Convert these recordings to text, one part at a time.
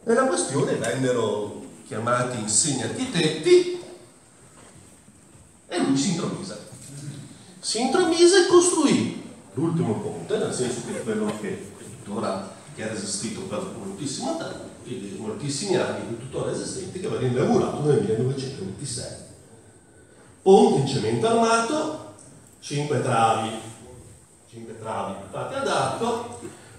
Nella questione vennero chiamati insegni architetti e lui si intromise. Si intromise e costruì l'ultimo ponte, nel senso che quello che tuttora è resistito per moltissimi anni, che tuttora esistente, che venne inaugurato nel 1926. Ponte in cemento armato, 5 travi fatte ad arco,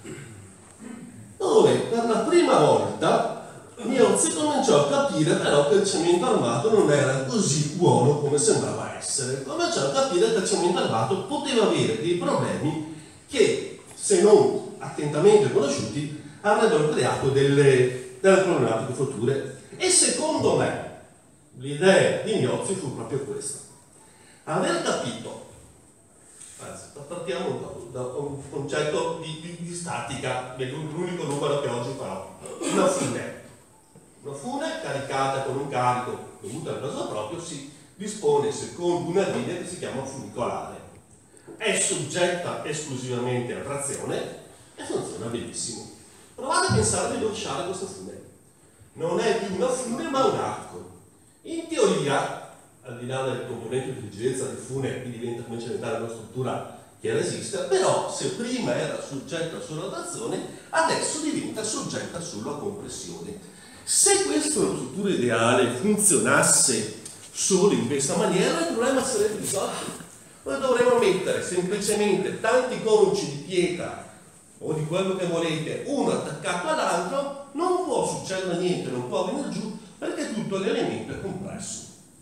dove per la prima volta Miozzi cominciò a capire però che il cemento armato non era così buono come sembrava essere. Cominciò a capire che il cemento armato poteva avere dei problemi che, se non attentamente conosciuti, avrebbero creato delle problematiche future. E secondo me l'idea di Miozzi fu proprio questa: aver capito, anzi, partiamo da un concetto di statica, l'unico numero che oggi farò, una fune caricata con un carico dovuto al peso proprio si dispone secondo una linea che si chiama funicolare, è soggetta esclusivamente a trazione e funziona benissimo. Provate a pensare di rovesciare questa fune, non è più una fune ma un arco. In teoria, al di là del componente di rigidezza di fune, che comincia a diventare una struttura che resiste, però se prima era soggetta sulla trazione, adesso diventa soggetta sulla compressione. Se questa struttura ideale funzionasse solo in questa maniera, il problema sarebbe risolto. Noi dovremmo mettere semplicemente tanti conci di pietra o di quello che volete, uno attaccato all'altro, non può succedere niente, non può venire giù, perché tutto l'elemento è compresso.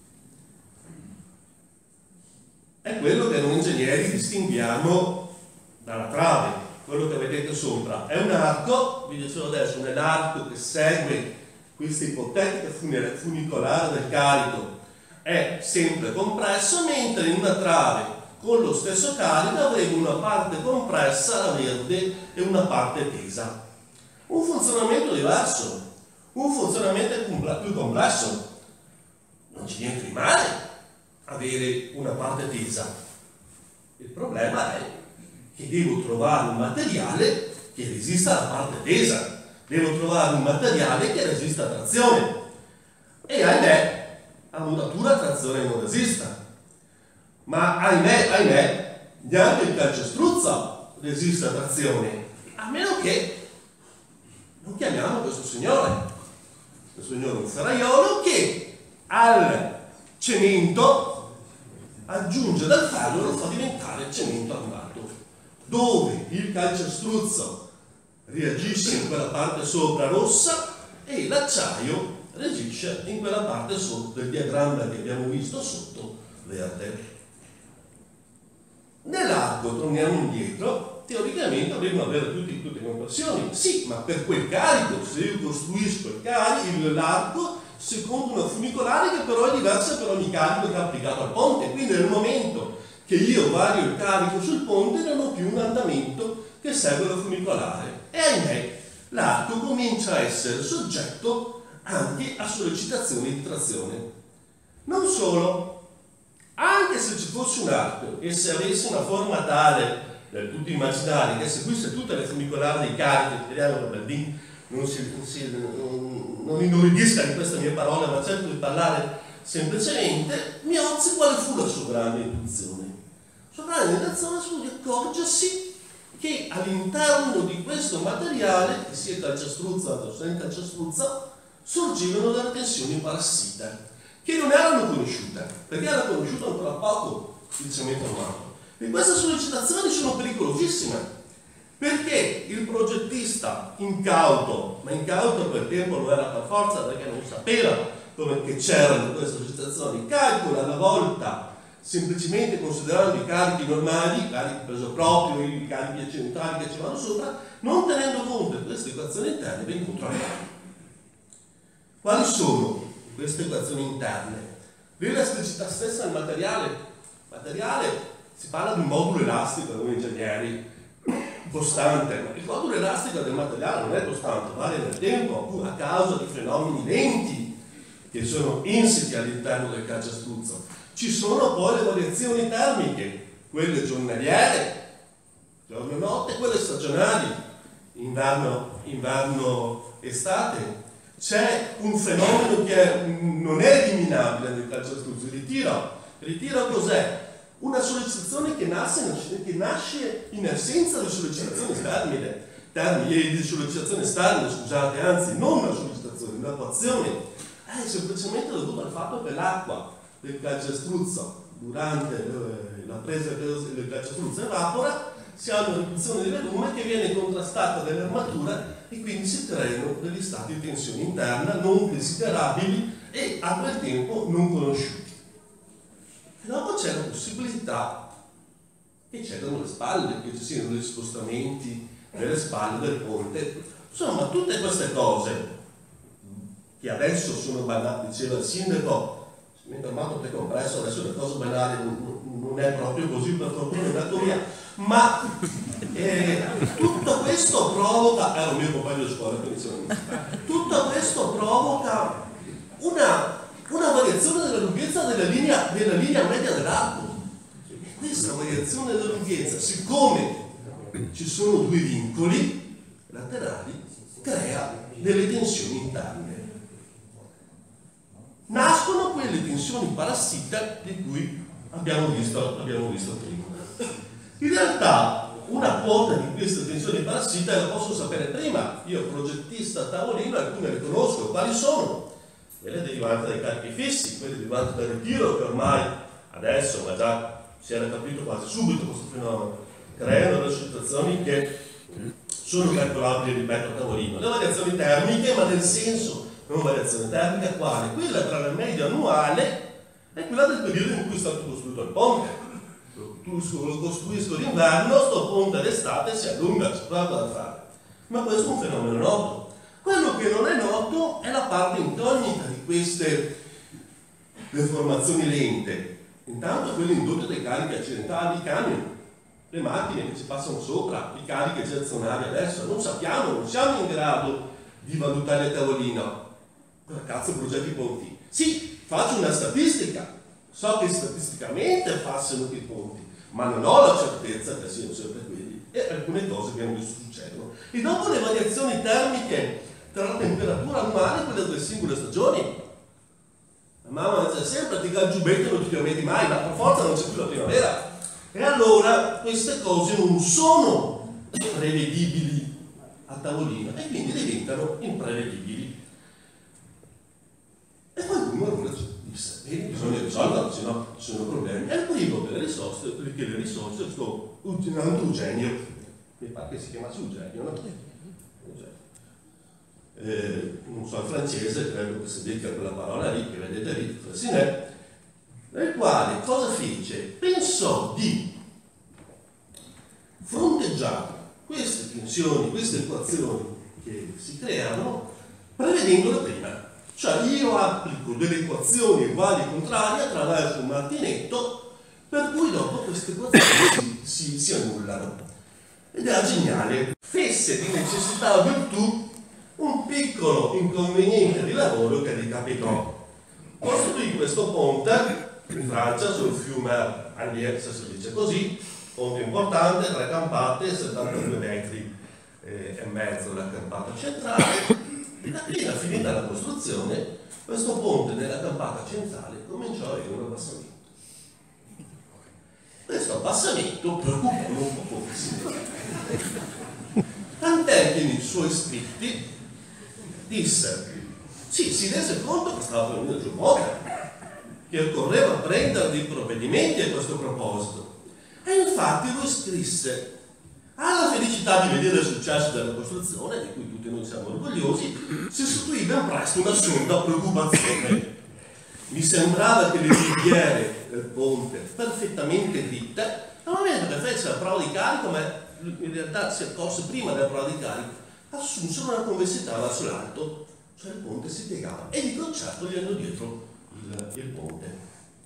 È quello che noi ingegneri distinguiamo dalla trave. Quello che vedete sopra è un arco, vi dicevo adesso, un arco che segue questa ipotetica funicolare del carico, è sempre compresso, mentre in una trave con lo stesso carico avremo una parte compressa, la verde, e una parte tesa. Un funzionamento diverso, un funzionamento più complesso. Non c'è niente di male avere una parte tesa. Il problema è che devo trovare un materiale che resista alla parte tesa. Devo trovare un materiale che resista a trazione. E ahimè, a muratura trazione non resista. Ma ahimè, neanche il calcestruzzo resiste a trazione. A meno che non chiamiamo questo signore un ferraiolo, che al cemento aggiunge del ferro e lo fa diventare cemento armato, dove il calcestruzzo reagisce in quella parte sopra rossa e l'acciaio reagisce in quella parte sotto del diagramma che abbiamo visto sotto verde. Nell'arco, torniamo indietro, teoricamente dovremmo avere tutte le compressioni, sì, ma per quel carico, se io costruisco l'arco secondo una funicolare che però è diversa per ogni carico che è applicato al ponte, quindi nel momento che io vario il carico sul ponte non ho più un andamento che segue la funicolare. E ahimè, l'arco comincia a essere soggetto anche a sollecitazioni di trazione. Non solo, anche se ci fosse un arco e se avesse una forma tale del tutto immaginaria che seguisse tutte le funicolari dei carichi, speriamo che Baldin non inorridisca di queste mie parole, ma cerco di parlare semplicemente, Miozzi quale fu la sua grande intuizione? La sua grande intuizione fu di accorgersi che all'interno di questo materiale, che sia calcestruzzo o senza calcestruzzo, sorgevano delle tensioni parassite che non erano conosciute, perché era conosciuto ancora poco il cemento armato. E queste sollecitazioni sono pericolosissime, perché il progettista incauto, ma incauto a quel tempo non era per forza perché non sapeva che c'erano queste sollecitazioni, calcola alla volta semplicemente considerando i carichi normali, i carichi peso proprio, i carichi accidentali che ci vanno sopra, non tenendo conto di queste equazioni interne ben controllate. Quali sono queste equazioni interne? L'elasticità stessa del materiale. Si parla di un modulo elastico da noi ingegneri costante, ma il modulo elastico del materiale non è costante, varia nel tempo a causa di fenomeni lenti che sono insiti all'interno del calcestruzzo. Ci sono poi le variazioni termiche, quelle giornaliere, giorno e notte, quelle stagionali, inverno, estate, c'è un fenomeno che non è eliminabile nel calcestruzzo, il ritiro cos'è? Una sollecitazione che nasce in assenza di sollecitazione esterne, scusate, anzi non una sollecitazione, un'attuazione, è semplicemente dovuta al fatto che l'acqua del calcestruzzo durante la presa del calcestruzzo evapora, si ha una riduzione del volume che viene contrastata dall'armatura e quindi si creano degli stati di tensione interna non desiderabili e a quel tempo non conosciuti. E dopo c'è la possibilità che cedano le spalle, che ci siano degli spostamenti nelle spalle del ponte. Insomma, tutte queste cose che adesso sono banali, diceva il sindaco, mi è armato per compresso, adesso le cose banali non è proprio così, per fortuna è andato via, ma tutto questo provoca, era un mio compagno di scuola, tutto questo provoca una variazione della lunghezza della linea media dell'arco. E questa variazione della lunghezza, siccome ci sono due vincoli laterali, crea delle tensioni interne. Nascono quelle tensioni parassita di cui abbiamo visto prima. In realtà una quota di queste tensioni parassita la posso sapere prima. Io, progettista a tavolino, alcune le conosco. Quali sono? Quelle derivanti dai carichi fissi, quelle derivanti dal ritiro, che ormai adesso, ma già si era capito quasi subito questo fenomeno, creano delle situazioni che sono calcolabili, ripeto, a tavolino. Le variazioni termiche, ma nel senso, non variazione termica, quale? Quella tra la media annuale e quella del periodo in cui è stato costruito il ponte. Lo costruisco d'inverno, sto ponte d'estate si allunga, c'è poco da fare. Ma questo è un fenomeno noto. Quello che non è noto è la parte incognita di queste deformazioni lente. Intanto quelle indotte dai carichi accidentali, i camion, le macchine che ci passano sopra, i carichi gerzionali adesso, non siamo in grado di valutare a tavolino. Per cazzo progetti ponti. Sì, faccio una statistica, so che statisticamente passano i ponti, ma non ho la certezza che siano sempre quelli, e alcune cose che hanno visto succedono. E dopo le variazioni termiche tra la temperatura annuale e quelle delle singole stagioni. La mamma dice sempre ti dà il giubbetto e non ti metti mai, ma per forza non c'è più la primavera. E allora queste cose non sono prevedibili a tavolino e quindi diventano imprevedibili. E poi uno disse, bisogna risolverlo, se no ci sono problemi. E il primo che le risorse sto utilizzando Eugenio, mi pare che si chiamasse Eugenio, no? Non so, il francese, credo che si dica quella parola lì, che vedete lì, Fressinet, nel quale cosa fece? Pensò di fronteggiare queste tensioni, queste equazioni che si creano, prevedendole prima. Cioè io applico delle equazioni uguali e contrarie attraverso un martinetto, per cui dopo queste equazioni si annullano. Ed era geniale. Fesse di necessità virtù un piccolo inconveniente di lavoro che gli capitò. Costruì questo ponte in Francia sul fiume Allier, se si dice così, ponte importante, 3 campate, 72 metri e mezzo la campata centrale. Appena finita la costruzione, questo ponte nella campata centrale cominciò a avere un abbassamento. Questo abbassamento preoccupò un po' tant'è che nei suoi scritti disse, sì, si rese conto che stava venendo giù moda, che occorreva prendere dei provvedimenti a questo proposito. E infatti lui scrisse, alla felicità di vedere il successo della costruzione, di cui tutti noi siamo orgogliosi, si sostituì ben presto una assurda preoccupazione. Mi sembrava che le righiere del ponte, perfettamente dritte, non avendo che fece la prova di carico, ma in realtà si accorse prima della prova di carico, assunsero una convessità verso l'alto, cioè il ponte si piegava e di concerto gli andò dietro il ponte.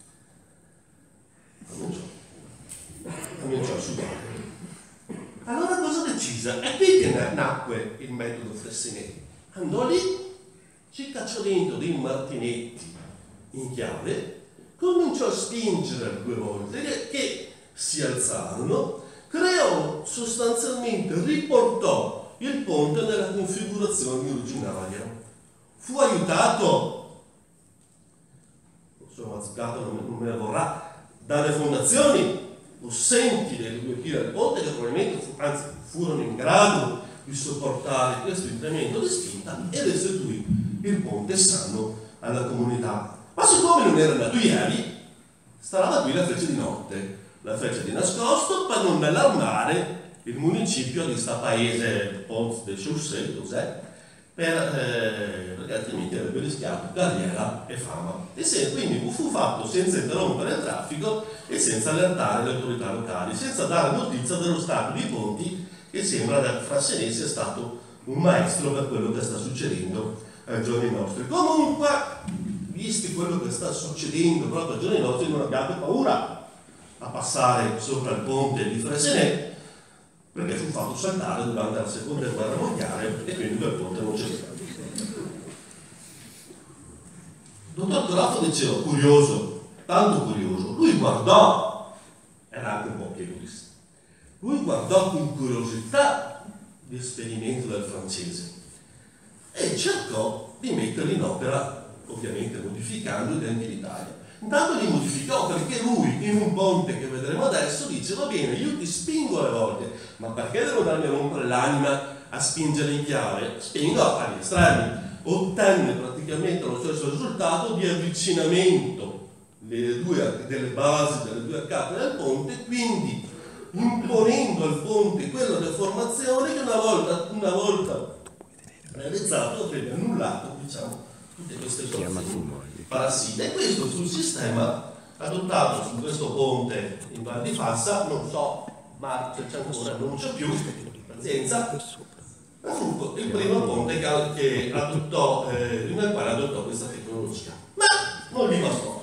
Cominciò a sudare. Allora cosa decise? È qui che nacque il metodo Fressinet. Andò lì, ci cacciò dentro dei martinetti in chiave, cominciò a spingere 2 volte che si alzarono, creò sostanzialmente, riportò il ponte nella configurazione originaria. fu aiutato, insomma Mazzucato non me ne vorrà, dalle fondazioni possenti delle due pile del ponte che probabilmente furono in grado di sopportare questo incremento di spinta e restituì il ponte sano alla comunità. Ma siccome non era andato ieri, stava qui la freccia di notte, la freccia di nascosto per non allarmare il municipio di sta paese Pont de Chaussée, cos'è? Perché altrimenti avrebbe rischiato carriera e fama. E quindi fu fatto senza interrompere il traffico e senza allertare le autorità locali, senza dare notizia dello stato dei ponti che sembra da Frassinelli sia stato un maestro per quello che sta succedendo ai giorni nostri. Comunque, visti quello che sta succedendo proprio ai giorni nostri, non abbiate paura a passare sopra il ponte di Frassinelli, perché fu fatto saltare durante la seconda guerra mondiale e quindi quel ponte non c'è stato. Dottor Coraffo diceva, curioso, tanto curioso, lui guardò, era anche un po' piedista, lui guardò con curiosità l'esperimento del francese e cercò di metterlo in opera, ovviamente modificando i tempi d'Italia. Intanto li modificò perché lui, in un ponte che vedremo adesso, dice va bene, io ti spingo alle volte, ma perché devo darmi a rompere l'anima a spingere in chiave? Spingo agli estremi. Ottenne praticamente lo stesso risultato di avvicinamento delle basi, delle due arcate del ponte, quindi imponendo al ponte quella deformazione che una volta realizzato avrebbe annullato, diciamo, tutte queste soluzioni parassite. E questo sul sistema adottato su questo ponte in Val di Fassa, non so, ma c'è ancora, non c'è più, pazienza, fu il primo ponte che adottò, nel quale adottò questa tecnologia. Ma non gli bastò.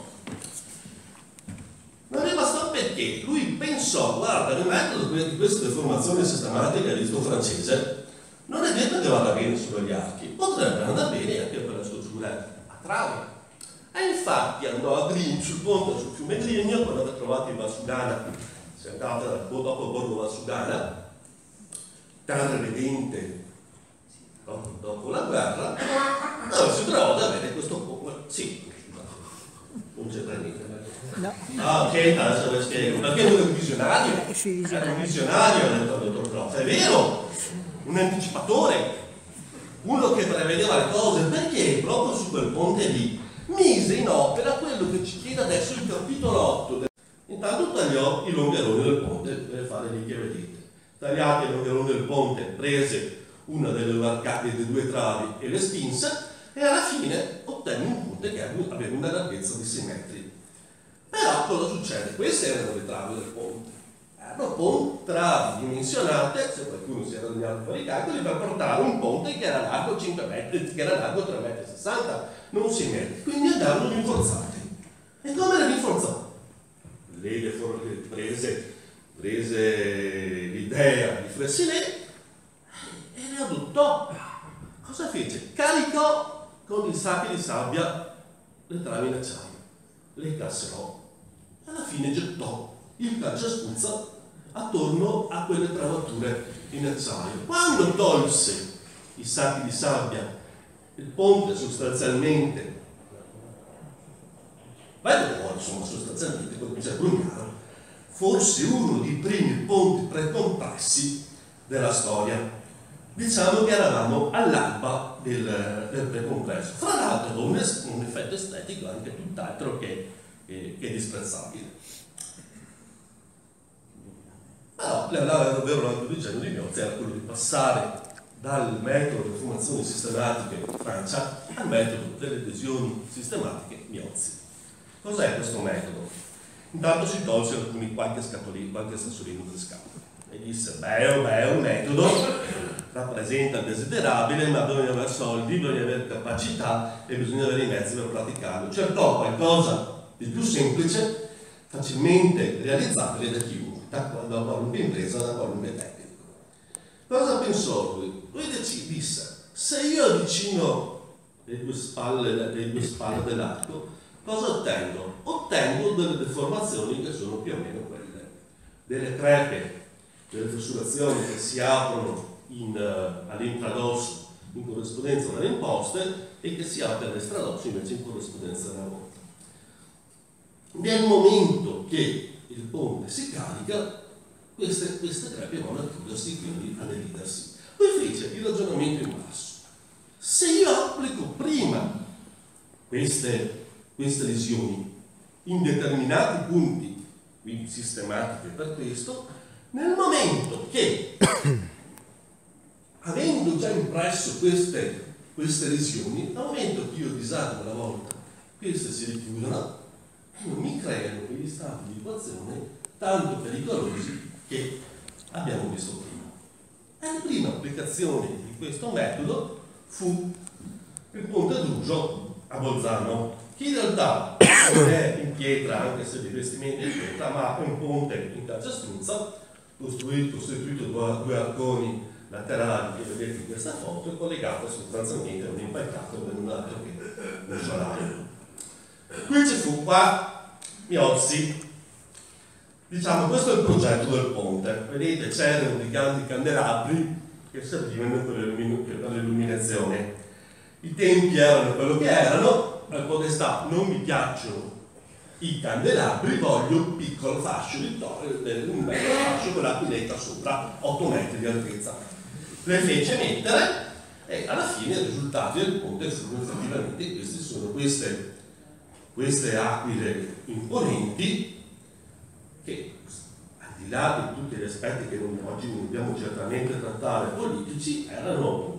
Non gli bastò perché lui pensò, guarda, il metodo di questa deformazione sistematica di questo francese non è detto che vada bene sugli archi, potrebbe andare bene anche per le strutture a trave. E infatti andò a Grigno, sul ponte sul fiume Grigno, quando aveva trovato in Valsugana, si è andata dopo Borgo Valsugana, terra redente dopo la guerra, si trovò ad avere questo ponte. Sì, non c'entra niente. No. Ah, ok, adesso ve lo spiego. Perché lui è un visionario? Era un visionario, ha detto il dottor Groff. È vero, un anticipatore, uno che prevedeva le cose, perché proprio su quel ponte lì mise in opera quello che ci chiede adesso il capitolo 8. Intanto tagliò i longheroni del ponte per fare lì che vedete. Tagliati i longheroni del ponte, prese una delle arcate dei due travi e le spinse, e alla fine ottenne un ponte che aveva una larghezza di 6 metri. Però cosa succede? Queste erano le travi del ponte. Erano travi dimensionate, se qualcuno si era degnato a fare i calcoli, per portare un ponte che era largo 5 metri, che era largo 3,60 metri, non 6 metri. Quindi andarono rinforzati. E come le rinforzò? Lei prese l'idea di Fressinet e le adottò. Cosa fece? Caricò con i sacchi di sabbia le travi in acciaio, le casserò e alla fine gettò il cacciaspuzza attorno a quelle travature in acciaio. Quando tolse i sacchi di sabbia, il ponte sostanzialmente, sostanzialmente, come dice Brugnaro, forse uno dei primi ponti precompressi della storia. Diciamo che eravamo all'alba del precompresso, fra l'altro con un effetto estetico anche tutt'altro che disprezzabile. Però il vero lavoro di Genio di Miozzi era quello di passare dal metodo di formazioni sistematiche Francia al metodo delle lesioni sistematiche Miozzi. Cos'è questo metodo? Intanto si tolse qualche sassolino del scatole e disse, è un metodo, rappresenta il desiderabile, ma bisogna avere soldi, bisogna avere capacità e bisogna avere i mezzi per praticarlo. Cercò qualcosa di più semplice, facilmente realizzabile da chiunque, da qualunque impresa, da qualunque tecnico. Cosa pensò lui? Lui disse, se io avvicino le due spalle dell'arco, cosa ottengo? Ottengo delle deformazioni che sono più o meno quelle, delle crepe, delle fessurazioni che si aprono all'intradosso in corrispondenza delle imposte e che si apre alle stradozzi invece in corrispondenza della volta. Nel momento che il ponte si carica, queste greppie vanno a chiudersi, quindi a dividersi. Poi fece il ragionamento in basso. Se io applico prima queste lesioni in determinati punti, quindi sistematiche per questo, nel momento che, avendo già impresso queste lesioni, nel momento che io disarmo la volta, queste si richiudono, non mi creano quegli stati di equazione tanto pericolosi che abbiamo visto prima. E la prima applicazione di questo metodo fu il ponte Druso a Bolzano, che in realtà non è in pietra, anche se i rivestimenti in pietra, ma è un ponte in calcestruzza costruito due arconi laterali che vedete in questa foto e collegato sostanzialmente a un impalcato per un altro che un solaio. Qui ci fu qua Miozzi. Diciamo, questo è il progetto del ponte. Vedete, c'erano dei grandi candelabri che servivano per l'illuminazione. I tempi erano quello che erano, al podestà non mi piacciono i candelabri, voglio un piccolo fascio di un bello fascio con l'aquiletta sopra, 8 metri di altezza. Le fece mettere e alla fine i risultati del ponte furono effettivamente questi, sono queste aquile imponenti che, al di là di tutti gli aspetti che oggi non dobbiamo certamente trattare politici, erano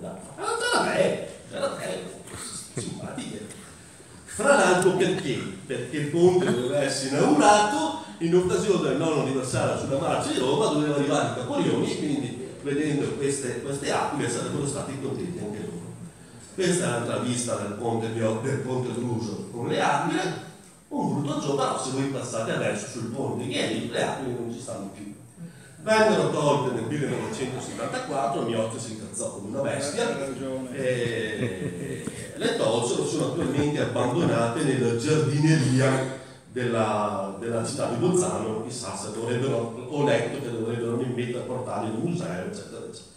simpatiche. Fra l'altro perché? Perché il ponte doveva essere inaugurato in occasione del 9° anniversario sulla marcia di Roma, doveva arrivare i Caporioni, quindi vedendo queste aquile sarebbero stati contenti anche loro. Questa è l'altra vista del ponte Druso con le aquile. Un brutto giorno, però se voi passate adesso sul ponte che è lì, le aquile non ci stanno più. Vengono tolte nel 1974, Miozzi si incazzò come una bestia, le tolsero, sono attualmente abbandonate nella giardineria della città di Bolzano, chissà se dovrebbero, ho letto che dovrebbero invece portarli in un museo, eccetera, eccetera.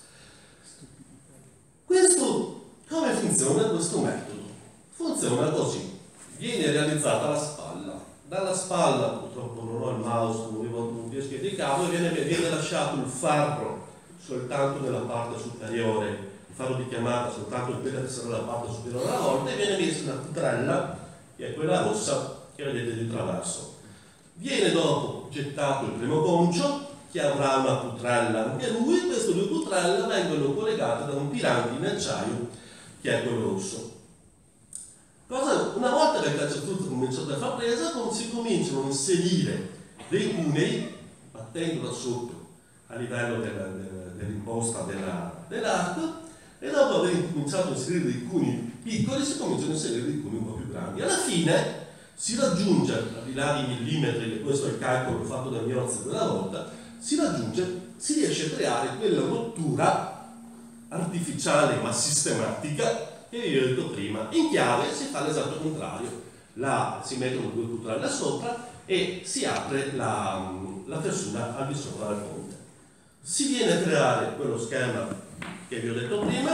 Come funziona questo metodo? Funziona così. Viene realizzata la spalla. Dalla spalla, purtroppo non ho il mouse, non riesco a indicare, viene lasciato il farro soltanto nella parte superiore, il farro di chiamata soltanto in quella che sarà la parte superiore della volta, e viene messa una cutrella, che è quella rossa che vedete di traverso. Viene dopo gettato il primo concio, che avrà una cutrella anche lui, queste due cutrelle vengono collegate da un tirante in acciaio, che è quello rosso. Una volta che il calcestruzzo è cominciato a far presa, si cominciano a inserire dei cunei, battendo da sotto a livello dell'imposta dell'arco, e dopo aver cominciato a inserire dei cunei piccoli si cominciano a inserire dei cunei un po' più grandi. Alla fine si raggiunge, al di là di millimetri, e questo è il calcolo fatto da Miozzi quella volta, si riesce a creare quella rottura artificiale ma sistematica che vi ho detto prima. In chiave si fa l'esatto contrario, si mettono due cutrelle sopra e si apre la fessura al di sopra del ponte. Si viene a creare quello schema che vi ho detto prima,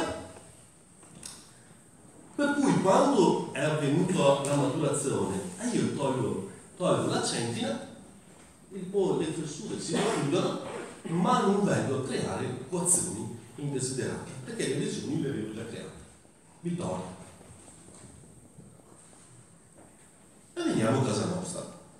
per cui quando è avvenuta la maturazione e io tolgo la centina, le fessure si chiudono, ma non vengo a creare equazioni indesiderate, perché le lesioni le avevo già create. Vittoria. E veniamo a casa nostra.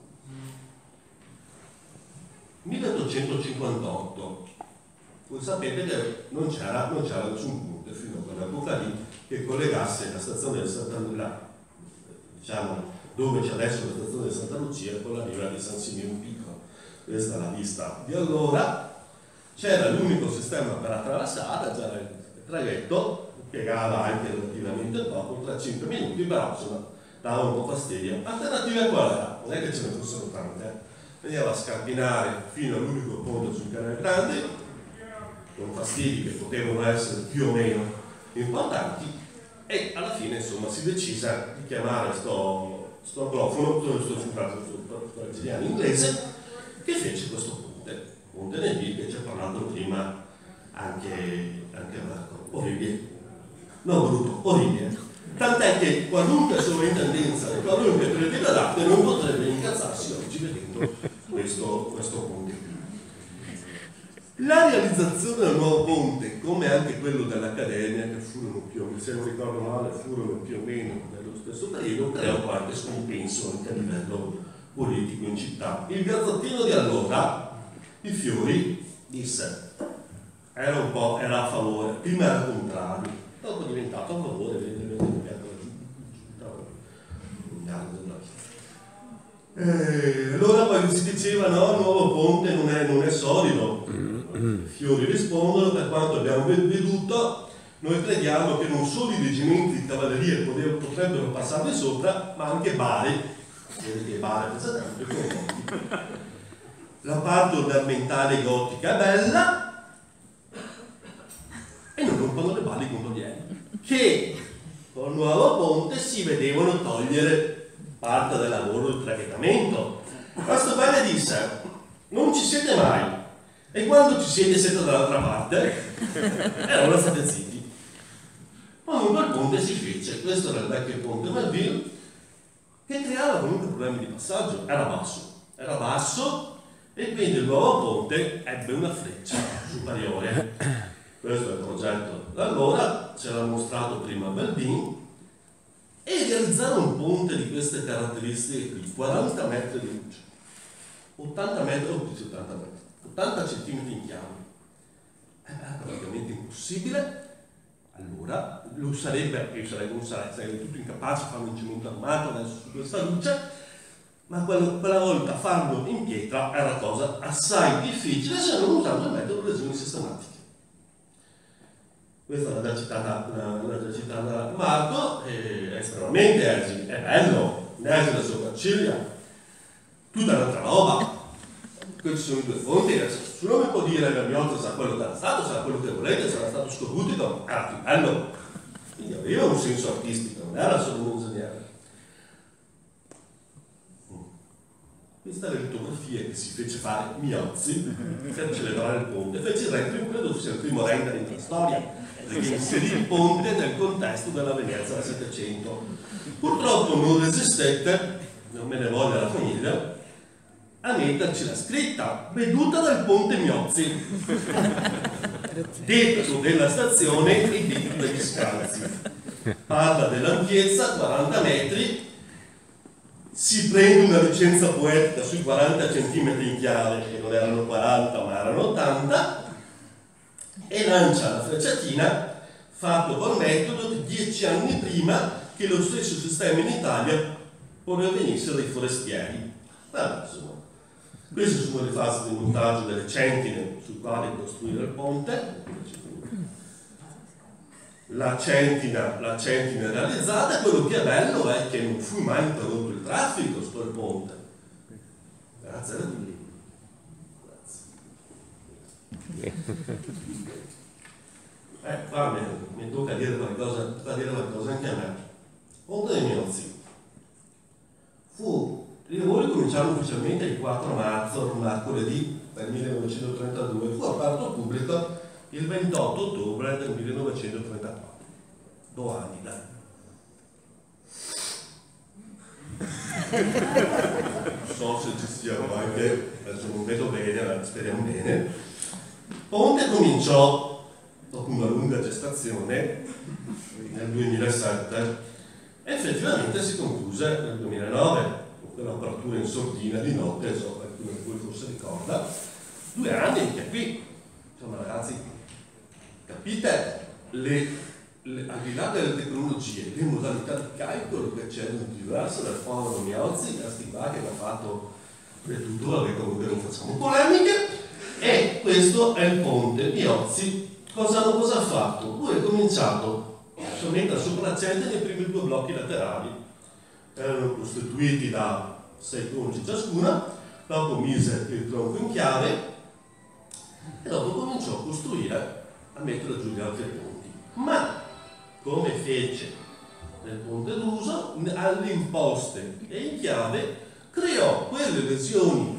1858. Voi sapete che non c'era nessun ponte fino a quell'epoca lì che collegasse la stazione di Santa Lucia, diciamo dove c'è adesso la stazione di Santa Lucia, con la riva di San Simeon Piccolo. Questa è la vista di allora. C'era l'unico sistema per attraversare, c'era il traghetto, piegava anche relativamente poco, 3-5 minuti, però insomma dava un po' fastidio. L'alternativa qual era? Non è che ce ne fossero tante, veniva a scarpinare fino all'unico ponte sul canale Grande, con fastidi che potevano essere più o meno importanti, e alla fine insomma si decise di chiamare sto anglofono, sto brasiliano inglese, che fece questo ponte nel che ci ha parlato prima anche Marco Olivier. no brutto, orribile. Tant'è che qualunque sovrintendenza e qualunque predetto d'arte non potrebbe incazzarsi oggi vedendo questo ponte. La realizzazione del nuovo ponte, come anche quello dell'Accademia, che furono più o meno, se non ricordo male, furono più o meno nello stesso periodo, creò qualche scompenso anche a livello politico in città. Il gazzattino di allora, i Fiori, disse, era a favore, prima era contrario, dopo è diventato a favore, evidentemente cambiato la giunta. Allora poi si diceva no, il nuovo ponte non è solido. Fiori rispondono, per quanto abbiamo veduto, noi crediamo che non solo i reggimenti di cavalleria potrebbero passarne sopra, ma anche Bari, la parte ornamentale gotica è bella e non rompono le balle contro gli che con il nuovo ponte si vedevano togliere parte del lavoro di traghettamento. Questo bene disse, non ci siete mai, e quando ci siete dall'altra parte, e allora state zitti. Comunque il ponte si fece, questo era il vecchio ponte Melville, che creava comunque problemi di passaggio, era basso, e quindi il nuovo ponte ebbe una freccia superiore. Questo è il progetto da allora, ce l'ha mostrato prima Melville, e realizzare un ponte di queste caratteristiche qui, 40 metri di luce, 80 centimetri in chiave, era praticamente impossibile. Allora lo sarebbe, io sarei tutto incapace a fare un cemento armato adesso su questa luce, ma quella volta farlo in pietra era cosa assai difficile se non usando il metodo delle lesioni sistematiche. Questa l'ha già citata Marco, è estremamente esile, è bello, esile sopracciglia, tutta un'altra roba. Questi sono i due fonti, nessuno mi può dire che Miozzo sa quello che era stato, sa quello che volete, sarà stato scorbutico, era più bello. Quindi aveva un senso artistico, non era solo un ingegnere. Questa è la litografia che si fece fare Miozzi per celebrare il ponte. Fece il rendering, credo sia il primo rendering della storia, perché inserì il ponte nel contesto della Venezia del Settecento. Purtroppo non resistette, non me ne voglia la famiglia, a metterci la scritta veduta dal ponte Miozzi, detto della stazione e detto degli scalzi. Parla dell'ampiezza, 40 metri, si prende una licenza poetica sui 40 cm in chiave, che non erano 40 ma erano 80, e lancia la frecciatina fatto col metodo di 10 anni prima che lo stesso sistema in Italia provenisse dai forestieri. Insomma, queste sono le fasi di montaggio delle centine sui quali costruire il ponte. La centina realizzata, quello che è bello è che non fu mai interrotto il traffico su quel ponte. Grazie a Dio. Qua mi tocca dire qualcosa anche a me. Ponte dei Miozzi. I lavori cominciarono ufficialmente il 4 marzo, mercoledì del 1932, fu aperto al pubblico il 28 ottobre del 1934. 2 anni, dai. Non so se ci sia qualche, adesso non vedo bene, ma speriamo bene. Il ponte cominciò dopo una lunga gestazione nel 2007 e effettivamente si concluse nel 2009 con quell'apertura in sordina di notte, so qualcuno di voi forse ricorda. 2 anni che qui, insomma ragazzi, capite al di là delle tecnologie, le modalità di calcolo che c'erano diverse dal povero Miozzi, questi qua che hanno fatto tutto, vabbè, comunque non facciamo polemiche. E questo è il ponte Miozzi. Cosa ha fatto? Lui è cominciato a mettere sopra l'accento nei primi 2 blocchi laterali, erano costituiti da 6 conci ciascuna, dopo mise il tronco in chiave e dopo cominciò a costruire, a mettere giù gli altri ponti. Ma come fece nel ponte d'uso, alle imposte e in chiave creò quelle lesioni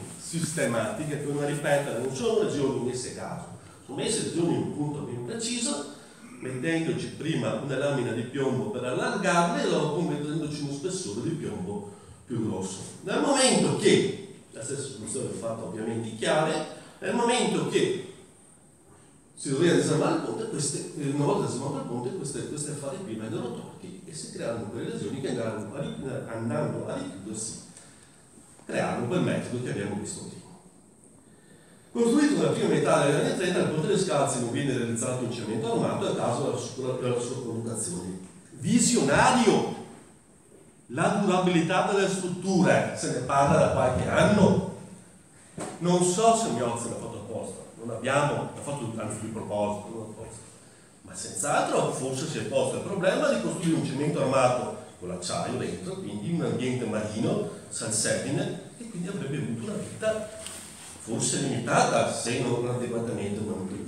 sistematiche, come ripetere, non sono lesioni messe a caso, sono messe lesioni in un punto ben preciso, mettendoci prima una lamina di piombo per allargarle e dopo mettendoci uno spessore di piombo più grosso. Nel momento che, la stessa soluzione l'ho fatta ovviamente in chiave, nel momento che si doveva disarmare il ponte, una volta disarmato il ponte, questi affari qui vengono tolti e si creano quelle lesioni che andando a richiudersi creano quel metodo che abbiamo visto prima. Costruito nella prima metà degli anni 30, il ponte dei Scalzi non viene realizzato in cemento armato a causa della sua collocazione. Visionario! La durabilità delle strutture, se ne parla da qualche anno. Non so se Miozzi l'ha fatto apposta, non abbiamo, l'ha fatto anzi di proposito, non apposta. Ma senz'altro forse si è posto il problema di costruire un cemento armato con l'acciaio dentro, quindi un ambiente marino, salsedine, e quindi avrebbe avuto una vita forse limitata se non adeguatamente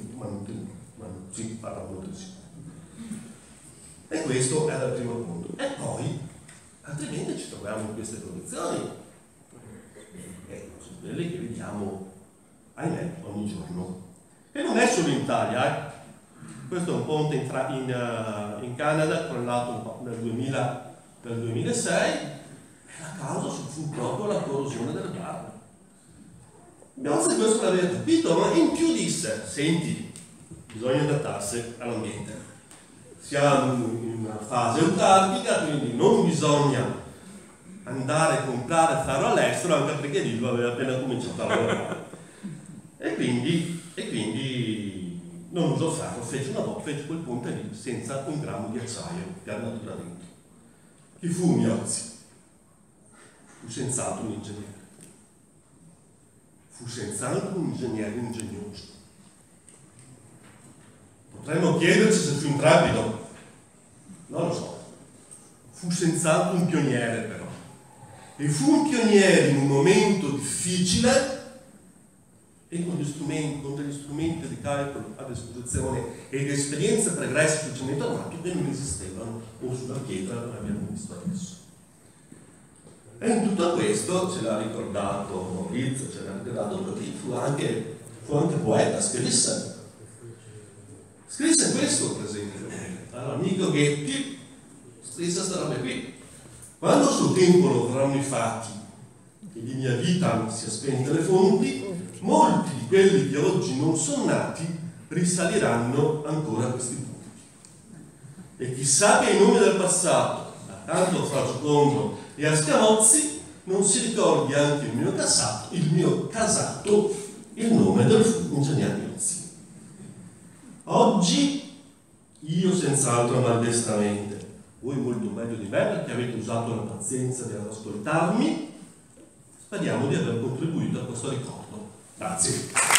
manutenuta. E questo era il primo punto. E poi, altrimenti ci troviamo in queste condizioni, e sono quelle che vediamo, ahimè, ogni giorno. E non è solo in Italia, questo è un ponte in Canada, crollato un po' nel 2006, e la causa fu proprio la corrosione delle barre. Miozzi questo l'aveva capito, ma in più disse: senti, bisogna adattarsi all'ambiente. Siamo in una fase eucardica, quindi non bisogna andare a comprare ferro all'estero, anche perché Dillo aveva appena cominciato a lavorare. E quindi non usò ferro, fece quel ponte lì senza un grammo di acciaio che armatura dentro. Chi fu Miozzi? Fu senz'altro un ingegnere. Fu senz'altro un ingegnere ingegnoso. Potremmo chiederci se fu intrepido. Non lo so. Fu senz'altro un pioniere però. E fu un pioniere in un momento difficile e con degli strumenti di calcolo a disposizione e di esperienze pregresse sul cemento armato che non esistevano o sulla pietra, come abbiamo visto adesso. E in tutto questo ce l'ha ricordato Maurizio, ce l'ha ricordato perché fu anche poeta, scrisse questo per esempio. Allora, Nico Ghetti scrisse questa roba qui: quando a suo tempo lo verranno i fatti e di mia vita si è spente le fonti, molti di quelli che oggi non sono nati risaliranno ancora a questi punti. E chissà che i nomi del passato, da tanto fra Giocondo e a Scamozzi, non si ricordi anche il mio casato, il nome del ingegnere Miozzi. Oggi, io senz'altro maldestamente, voi molto meglio di me perché avete usato la pazienza di ascoltarmi, speriamo di aver contribuito a questo ricordo. Grazie.